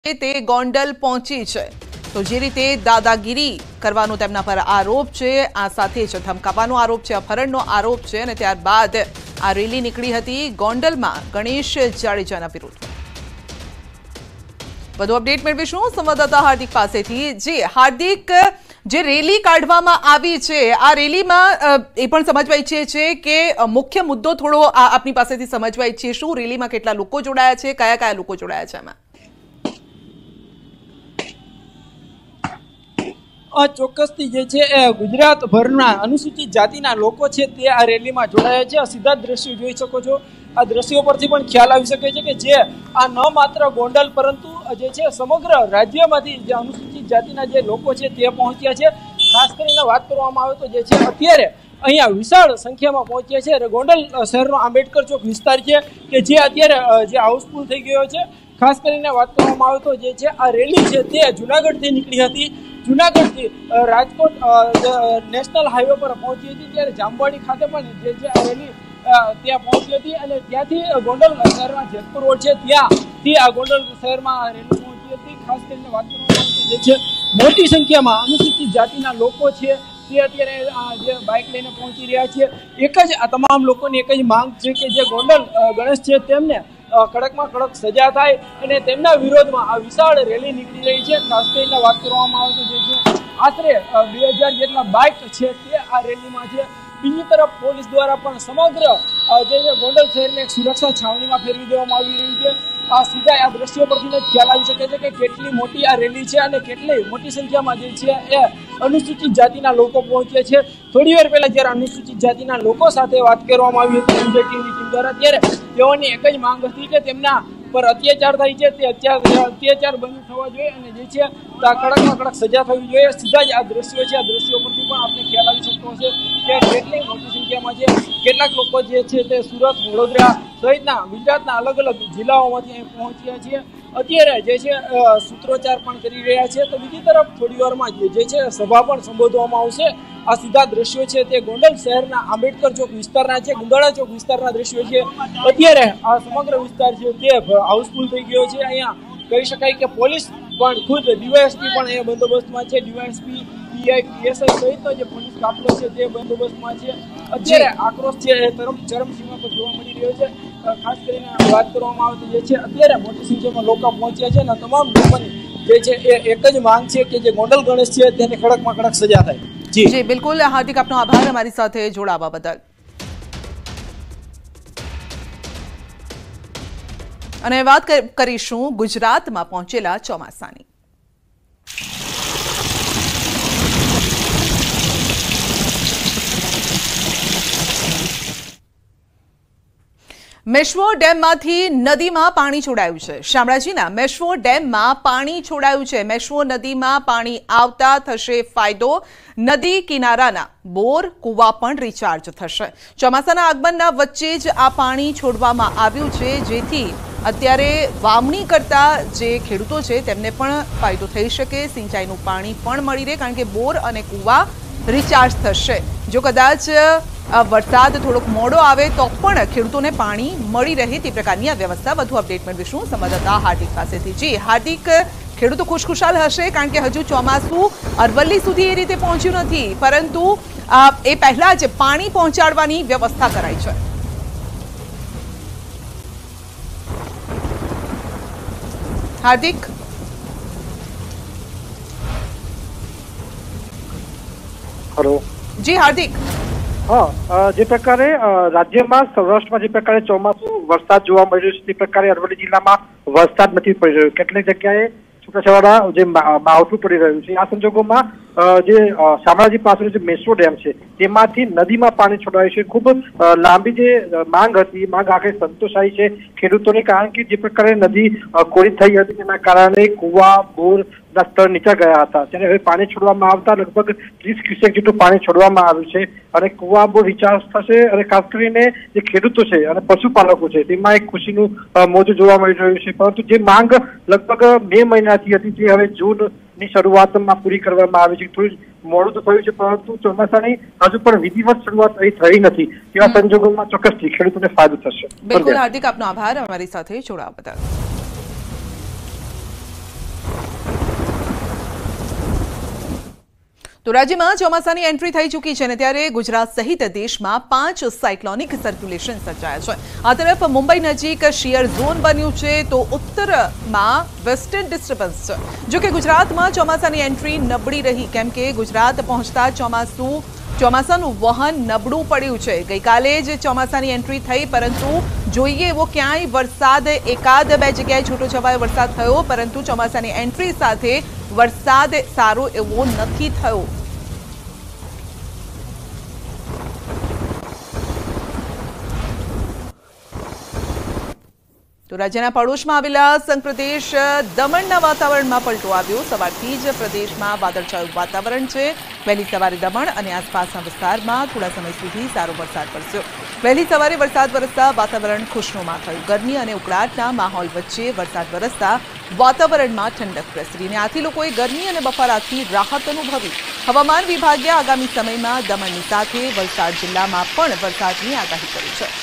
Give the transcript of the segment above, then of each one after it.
તે ગોંડલ પહોંચી છે તો જે રીતે દાદાગીરી કરવાનો તેમના પર આરોપ છે, આ સાથે જ ધમકાવવાનો આરોપ છે, અપહરણનો આરોપ છે અને ત્યારબાદ આ રેલી નીકળી હતી ગોંડલમાં ગણેશ જાડેજાના વિરુદ્ધ। વધુ અપડેટ મેળવીશું સંવાદદાતા હાર્દિક પાસેથી। જી હાર્દિક, જે રેલી કાઢવામાં આવી છે આ રેલીમાં એ પણ સમજવા ઈચ્છીએ છીએ કે મુખ્ય મુદ્દો થોડો આપની પાસેથી સમજવા ઈચ્છીએ, શું રેલીમાં કેટલા લોકો જોડાયા છે, કયા કયા લોકો જોડાયા છે એમાં? ચોક્કસથી જે છે ગુજરાતભરના અનુસૂચિત જાતિના લોકો છે તે આ રેલીમાં જોડાયા છે। સીધા દ્રશ્યો જોઈ શકો છો, આ દ્રશ્યો પરથી પણ ખ્યાલ આવી શકે છે કે જે આ ન માત્ર ગોંડલ પરંતુ જે છે સમગ્ર રાજ્યમાંથી જે અનુસૂચિત જાતિના જે લોકો છે તે પહોંચ્યા છે। ખાસ કરીને વાત કરવામાં આવે તો જે છે અત્યારે અહીંયા વિશાળ સંખ્યામાં પહોંચ્યા છે। ગોંડલ શહેરનો આંબેડકર ચોક વિસ્તાર છે કે જે અત્યારે જે હાઉસફુલ થઈ ગયો છે। ખાસ કરીને વાત કરવામાં આવે તો જે છે આ રેલી છે તે જુનાગઢથી નીકળી હતી, જુનાગઢથી રાજકોટ નેશનલ હાઈવે પર પહોંચી હતી, ત્યારે જામવાડી ખાતે પણ જે છે આ રેલી ત્યાં પહોંચી હતી અને ત્યાંથી ગોંડલ શહેરના જેતપુર રોડ છે ત્યાંથી આ ગોંડલ શહેરમાં રેલી પહોંચી હતી। ખાસ કરીને વાત કરવામાં આવે તો જે છે મોટી સંખ્યામાં અનુસૂચિત જાતિના લોકો છે તે અત્યારે જે બાઇક લઈને પહોંચી રહ્યા છે। એક જ આ તમામ લોકોની એક જ માંગ છે કે જે ગોંડલ ગણેશ છે તેમને કડકમાં કડક સજા થાય અને તેમના વિરોધમાં આ વિશાળ રેલી નીકળી રહી છે। ખાસ કરીને વાત કરવામાં આવે તો જે છે આશરે 2000 જેટલા બાઇક છે તે આ રેલીમાં છે। બીજી તરફ પોલીસ દ્વારા પણ સમગ્ર જે ગોંડલ શહેરને એક સુરક્ષા છાવણીમાં ફેરવી દેવામાં આવી રહ્યું છે। આ સીધા આ દ્રશ્યો પરથી જ ખ્યાલ આવી શકે છે કે કેટલી મોટી આ રેલી છે અને કેટલી મોટી સંખ્યામાં જે છે એ અનુસૂચિત જાતિના લોકો પહોંચ્યા છે। થોડી વાર પહેલા જ્યારે અનુસૂચિત જાતિના લોકો સાથે વાત કરવામાં આવી હતી એનજેટીની ટીમ દ્વારા, ત્યારે તેઓની એક જ માંગ હતી કે તેમના પર અત્યાચાર થાય છે તે અત્યાચાર બંધ થવા જોઈએ અને જે છે કડકમાં કડક સજા થવી જોઈએ। સીધા જ આ દ્રશ્યો છે, આ દ્રશ્યો પરથી પણ આપણે ખ્યાલ આવી શકતો હશે કે કેટલી મોટી સંખ્યામાં છે કેટલાક લોકો જે છે તે સુરત, વડોદરા સહિતના ગુજરાતના અલગ અલગ જિલ્લાઓમાંથી અહીં પહોંચ્યા છે। અત્યારે જે છે સૂત્રોચ્ચાર પણ કરી રહ્યા છે તો બીજી તરફ થોડી વારમાં જે છે સભા પણ સંબોધવામાં આવશે। આ સીધા દ્રશ્યો છે તે ગોંડલ શહેરના આંબેડકર ચોક વિસ્તારના છે, ગુંદાળા ચોક વિસ્તારના દ્રશ્યો છે। અત્યારે આ સમગ્ર વિસ્તાર છે તે હાઉસફુલ થઈ ગયો છે। અહીંયા કહી શકાય કે પોલીસ પણ ખુદ ડીવાયએસપી પણ અહીંયા બંદોબસ્તમાં છે, ડીવાયએસપી, પીઆઈ, પીએસઆઈ સહિતનો જે પોલીસ કાફલો છે તે બંદોબસ્તમાં છે। અત્યારે આક્રોશ છે એ ચરમસીમા પર જોવા મળી રહ્યો છે। ખાસ કરીને વાત કરવામાં આવે તો જે છે અત્યારે મોટી સંખ્યામાં લોકો પહોંચ્યા છે અને તમામ લોકોની જે છે એ એક જ માંગ છે કે જે ગોંડલ ગણેશ છે તેને કડકમાં કડક સજા થાય। જી બિલકુલ હાર્દિક, આપનો આભાર અમારી સાથે જોડાવા બદલ। અને વાત કરીશું ગુજરાતમાં પહોંચેલા ચોમાસાની। મેશ્વો ડેમમાંથી નદીમાં પાણી છોડાયું છે। શામળાજીના મેશ્વો ડેમમાં પાણી છોડાયું છે। મેશ્વો નદીમાં પાણી આવતા થશે ફાયદો, નદી કિનારાના બોર કુવા પણ રિચાર્જ થશે। ચોમાસાના આગમનના વચ્ચે જ આ પાણી છોડવામાં આવ્યું છે, જેથી અત્યારે વાવણી કરતા જે ખેડૂતો છે તેમને પણ ફાયદો થઈ શકે, સિંચાઈનું પાણી પણ મળી રહે કારણ કે બોર અને કુવા રિચાર્જ થશે। જો કદાચ વરસાદ થોડોક મોડો આવે તો પણ ખેડૂતોને પાણી મળી રહે તે પ્રકારની આ વ્યવસ્થા। વધુ અપડેટ મેળવીશું સંવાદદાતા હાર્દિક પાસેથી। જી હાર્દિક, ખેડૂતો ખુશખુશાલ હશે કારણ કે હજુ ચોમાસું અરવલ્લી સુધી એ રીતે પહોંચ્યું નથી, પરંતુ એ પહેલા જ પાણી પહોંચાડવાની વ્યવસ્થા કરાઈ છે। હાર્દિક, હેલો। જી હાર્દિક, હા, જે પ્રકારે રાજ્યમાં સૌરાષ્ટ્રમાં જે પ્રકારે ચોમાસું વરસાદ જોવા મળી રહ્યો છે તે પ્રકારે અરવલ્લી જિલ્લામાં વરસાદ નથી પડી રહ્યો। કેટલીક જગ્યાએ છૂટાછવાયા જે માવઠું પડી રહ્યું છે। આ સંજોગોમાં જે શામળાજી પાસેનો જે મેશ્વો ડેમ છે તેમાંથી નદીમાં પાણી છોડાયું છે। ખૂબ લાંબી જે માંગ હતી, માંગ આખરે સંતોષાઈ છે ખેડૂતોની, કારણ કે જે પ્રકારે નદી કોરી થઈ હતી તેના કારણે કુવા, બોર ના સ્તર નીચે ગયા હતા। ત્યારે હવે પાણી છોડવામાં આવતા લગભગ 30 ક્યુસેક જેટલું પાણી છોડવામાં આવ્યું છે અને કુવા બોર રિચાર્જ થશે અને ખાસ કરીને જે ખેડૂતો છે અને પશુપાલકો છે તેમાં એક ખુશીનું મોજું જોવા મળી રહ્યું છે। પરંતુ જે માંગ લગભગ 2 મહિનાથી હતી તે હવે જૂનની શરૂઆતમાં પૂરી કરવામાં આવી છે। થોડું મોડું તો થયું છે પરંતુ ચોમાસાની હજુ પણ વિધિવત શરૂઆત થઈ નથી। તેવા સંજોગોમાં ચોક્કસથી ખેડૂતોને ફાયદો થશે। બિલકુલ હાર્દિક, આપનો આભાર અમારી સાથે જોડાવા બદલ। તો રાજ્યમાં ચોમાસાની એન્ટ્રી થઈ ચૂકી છે અને ત્યારે ગુજરાત સહિત દેશમાં 5 સાયક્લોનિક સર્ક્યુલેશન સર્જાયા છે। આ તરફ મુંબઈ નજીક શિયર ઝોન બન્યું છે તો ઉત્તરમાં વેસ્ટર્ન ડિસ્ટર્બન્સ છે। જો કે ગુજરાતમાં ચોમાસાની એન્ટ્રી નબળી રહી કેમ કે ગુજરાત પહોંચતા ચોમાસાનું વહન નબળું પડ્યું છે। ગઈકાલે જ ચોમાસાની એન્ટ્રી થઈ પરંતુ જોઈએ એવો ક્યાંય વરસાદ એકાદ બે જગ્યાએ છૂટોછવાયો વરસાદ થયો પરંતુ ચોમાસાની એન્ટ્રી સાથે વરસાદ સારો એવો નથી થયો। તો રાજ્યના પડોશમાં આવેલા સંઘ પ્રદેશ દમણના વાતાવરણમાં પલટો આવ્યો। સવારથી જ પ્રદેશમાં વાદળછાયું વાતાવરણ છે। વહેલી સવારે દમણ અને આસપાસના વિસ્તારમાં થોડા સમય સુધી સારો વરસાદ વરસ્યો। વહેલી સવારે વરસાદ વરસતા વાતાવરણ ખુશનુમા થયું। ગરમી અને ઉકળાટના માહોલ વચ્ચે વરસાદ વરસતા વાતાવરણમાં ઠંડક પ્રસરી અને આથી લોકોએ ગરમી અને બફારાથી રાહત અનુભવી। હવામાન વિભાગે આગામી સમયમાં દમણની સાથે વલસાડ જિલ્લામાં પણ વરસાદની આગાહી કરી છે।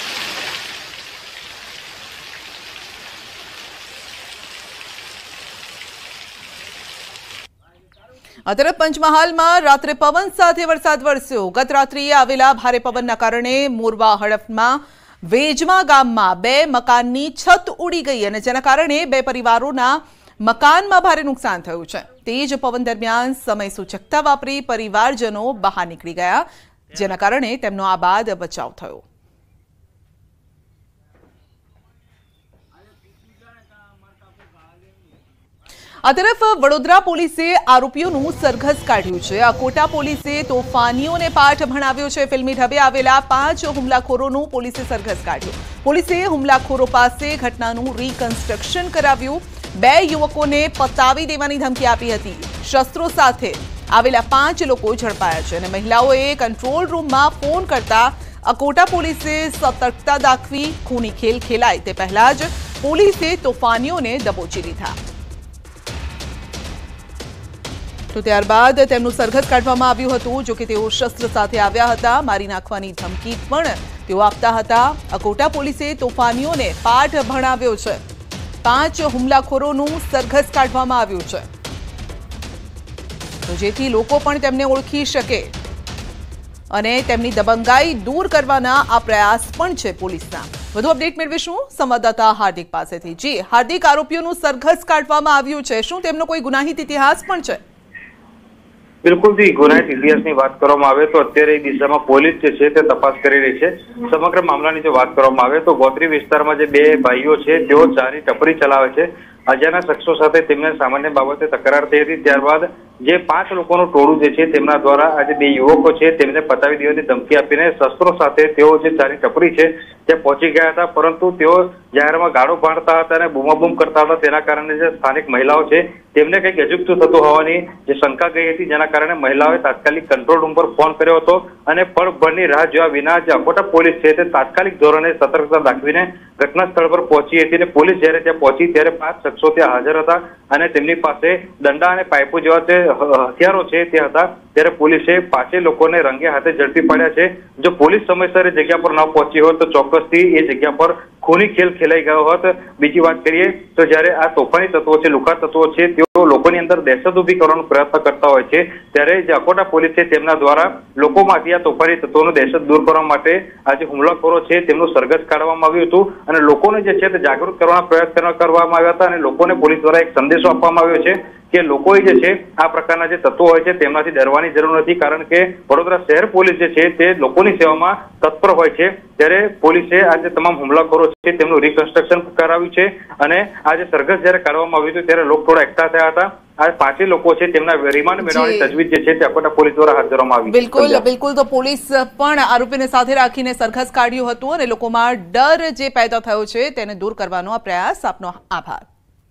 આ તરફ પંચમહાલમાં રાત્રે પવન સાથે વરસાદ વરસ્યો। ગત રાત્રિએ આવેલા ભારે પવનના કારણે મોરવા હડફમાં વેજમા ગામમાં 2 મકાનની છત ઉડી ગઈ અને જેના કારણે 2 પરિવારોના મકાનમાં ભારે નુકસાન થયું છે। તેજ પવન દરમિયાન સમય સૂચકતા વાપરી પરિવારજનો બહાર નીકળી ગયા જેના કારણે તેમનો આબાદ બચાવ થયો। આ તરફ વડોદરા પોલીસે આરોપીઓનું સરઘસ કાઢ્યું છે। અકોટા પોલીસે તોફાનીઓને પાઠ ભણાવ્યો છે। ફિલ્મી ઢબે આવેલા 5 હુમલાખોરોનું પોલીસે સરઘસ કાઢ્યું। પોલીસે હુમલાખોરો પાસે ઘટનાનું રીકન્સ્ટ્રક્શન કરાવ્યું। 2 યુવકોને પતાવી દેવાની ધમકી આપી હતી। શસ્ત્રો સાથે આવેલા 5 લોકો ઝડપાયા છે અને મહિલાઓએ કંટ્રોલ રૂમમાં ફોન કરતા અકોટા પોલીસે સતર્કતા દાખવી। ખૂની ખેલ ખેલાય તે પહેલા જ પોલીસે તોફાનીઓને દબોચી લીધા। તો ત્યારબાદ તેમનું સરઘસ કાઢવામાં આવ્યું હતું। જો કે તેઓ શસ્ત્ર સાથે આવ્યા હતા। મારી નાખવાની ધમકી પણ તેઓ આપતા હતા। અકોટા પોલીસે તોફાનીઓને પાઠ ભણાવ્યો છે। 5 હુમલાખોરોનું સરઘસ કાઢવામાં આવ્યું છે તો જેથી લોકો પણ તેમને ઓળખી શકે અને તેમની દબંગાઈ દૂર કરવાના આ પ્રયાસ પણ છે પોલીસના। વધુ અપડેટ મેળવીશું સંવાદદાતા હાર્દિક પાસેથી। જી હાર્દિક, આરોપીઓનું સરઘસ કાઢવામાં આવ્યું છે, શું તેમનો કોઈ ગુનાહિત ઇતિહાસ પણ છે? બિલકુલ થી ગુનાહિત ઇતિહાસની વાત કરવામાં આવે તો અત્યારે એ દિશામાં પોલીસ જે છે તે તપાસ કરી રહી છે। સમગ્ર મામલાની જો વાત કરવામાં આવે તો ગોત્રી વિસ્તારમાં જે 2 ભાઈઓ છે તેઓ ચાની ટપરી ચલાવે છે। અજાણ્યા શખ્સો સાથે તેમને સામાન્ય બાબતે તકરાર થઈ હતી। ત્યારબાદ જે 5 લોકોનું ટોળું જે છે તેમના દ્વારા આજે 2 યુવકો છે તેમને પતાવી દેવાની ધમકી આપીને શસ્ત્રો સાથે તેઓ જે ચાની ટપરી છે ત્યાં પહોંચી ગયા હતા પરંતુ તેઓ જાહેરમાં ગાળો ભાંડતા હતા અને બૂમાબૂમ કરતા હતા। તેના કારણે જે સ્થાનિક મહિલાઓ છે તેમને કંઈક અજુગતું થતું હોવાની જે શંકા ગઈ હતી જેના કારણે મહિલાઓએ તાત્કાલિક કંટ્રોલ રૂમ પર ફોન કર્યો હતો અને પળભરની રાહ જોયા વિના જે અકોટા પોલીસ છે તે તાત્કાલિક ધોરણે સતર્કતા દાખવીને ઘટના સ્થળ પર પહોંચી હતી અને પોલીસ જ્યારે ત્યાં પહોંચી ત્યારે 5 શખ્સો ત્યાં હાજર હતા અને તેમની પાસે દંડા અને પાઇપો જેવા જે હથિયારો છે તે હતા। ત્યારે પોલીસે 5 લોકોને રંગે હાથે ઝડપી પાડ્યા છે। જો પોલીસ સમયસર એ જગ્યા પર ન પહોંચી હોત તો ચોક્કસથી એ જગ્યા પર ખૂની ખેલ ખેલાઈ ગયો હોત। બીજી વાત કરીએ તો જ્યારે આ તોફાની તત્વો છે, લુખા તત્વો છે, તેઓ લોકોની અંદર દહેશત ઊભી કરવાનો પ્રયત્ન કરતા હોય છે ત્યારે જે અકોટા પોલીસ છે તેમના દ્વારા લોકોમાંથી આ તોફાની તત્વોનું દહેશત દૂર કરવા માટે આ જે હુમલાખોરો છે તેમનું સરઘસ કાઢવામાં આવ્યું હતું અને લોકોને જે છે તે જાગૃત કરવાના પ્રયત્ન કરવામાં આવ્યા હતા અને લોકોને પોલીસ દ્વારા એક સંદેશો આપવામાં આવ્યો છે કે લોકોએ જે છે આ પ્રકારના જે તત્વો હોય છે તેમનાથી ડરવાની જરૂર નથી કારણ કે વડોદરા શહેર પોલીસ જે છે તે લોકોની સેવામાં તત્પર હોય છે। ત્યારે પોલીસે આ જે તમામ હુમલાખોરો છે તેમનું રીકન્સ્ટ્રક્શન કરાવ્યું છે અને આ જે સરઘસ જ્યારે કાઢવામાં આવ્યું હતું ત્યારે લોકો થોડા એકઠા થયા હતા। આ 5 લોકો છે તેમના રિમાન્ડ મેળવવાની તજવીજ જે છે તે અકોટા પોલીસ દ્વારા હાથ ધરવામાં આવી। બિલકુલ તો પોલીસ પણ આરોપીને સાથે રાખીને સરઘસ કાઢ્યું હતું અને લોકોમાં ડર જે પેદા થયો છે તેને દૂર કરવાનો આ પ્રયાસ। આપનો આભાર।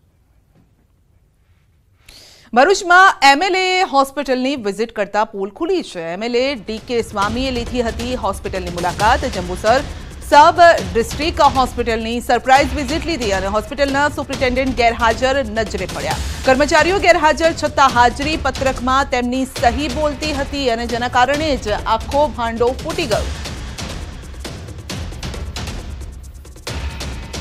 ભરૂચમાં એમએલએ હોસ્પિટલની વિઝિટ કરતા પોલ ખુલી છે। એમએલએ ડીકે સ્વામીએ લીધી હતી હોસ્પિટલની મુલાકાત। જંબુસર સબ ડિસ્ટ્રિક્ટ હોસ્પિટલની સરપ્રાઇઝ વિઝિટ લીધી અને હોસ્પિટલના સુપ્રિન્ટેન્ડન્ટ ગેરહાજર નજરે પડ્યા। કર્મચારીઓ ગેરહાજર છતાં હાજરી પત્રકમાં તેમની સહી બોલતી હતી અને જેના કારણે જ આખો ભાંડો ફૂટી ગયો।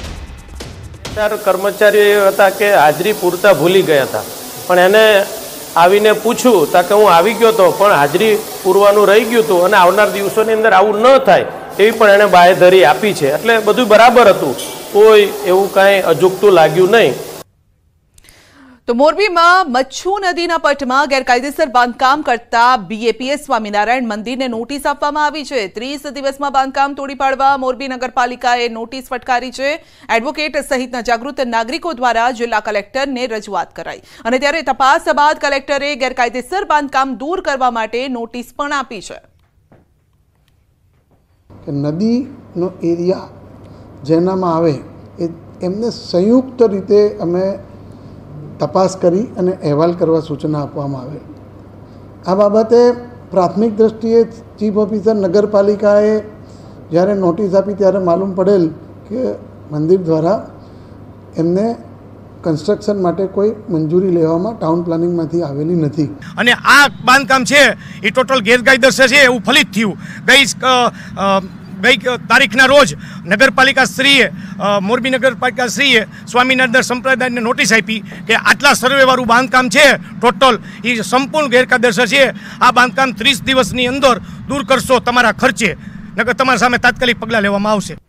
કર્મચારીઓ હતા કે હાજરી પૂરતા ભૂલી ગયા હતા પણ એને આવીને પૂછ્યું તા કે હું આવી ગયો હતો પણ હાજરી પૂરવાનું રહી ગયું હતું અને આવનાર દિવસોની અંદર આવું ન થાય એવી પણ એણે બાંયધરી આપી છે. એટલે બધું બરાબર હતું, કોઈ એવું કાંઈ અજુગતું લાગ્યું નહીં. તો મોરબીમાં મચ્છુ નદીના પટમાં ગેરકાયદેસર બાંધકામ કરતા BAPS સ્વામિનારાયણ મંદિરને નોટિસ આપવામાં આવી છે. 30 દિવસમાં બાંધકામ તોડી પાડવા મોરબી નગરપાલિકાએ નોટિસ ફટકારી છે. એડવોકેટ સહિતના જાગૃત નાગરિકો દ્વારા જિલ્લા કલેક્ટરને રજૂઆત કરાઈ અને ત્યારે તપાસ બાદ કલેક્ટરે ગેરકાયદેસર બાંધકામ દૂર કરવા માટે નોટિસ પણ આપી છે. નદીનો એરિયા જેનામાં આવે એમને સંયુક્ત રીતે અમે તપાસ કરી અને અહેવાલ કરવા સૂચના આપવામાં આવે. આ બાબતે પ્રાથમિક દ્રષ્ટિએ ચીફ ઓફિસર નગરપાલિકાએ જ્યારે નોટિસ આપી ત્યારે માલુમ પડેલ કે મંદિર દ્વારા એમને કન્સ્ટ્રક્શન માટે કોઈ મંજૂરી લેવામાં ટાઉન પ્લાનિંગમાંથી આવેલી નથી અને આ બાંધકામ છે એ ટોટલ ગેરકાયદેસર છે એવું ફલિત થયું. ગઈ તારીખના રોજ નગરપાલિકા શ્રીએ મોરબી નગરપાલિકા શ્રીએ સ્વામિનારાયણ સંપ્રદાયને નોટિસ આપી કે આટલા સર્વેવાળું બાંધકામ છે ટોટલ એ સંપૂર્ણ ગેરકાયદેસર છે. આ બાંધકામ 30 દિવસની અંદર દૂર કરશો તમારા ખર્ચે, નકર તમારા સામે તાત્કાલિક પગલાં લેવામાં આવશે.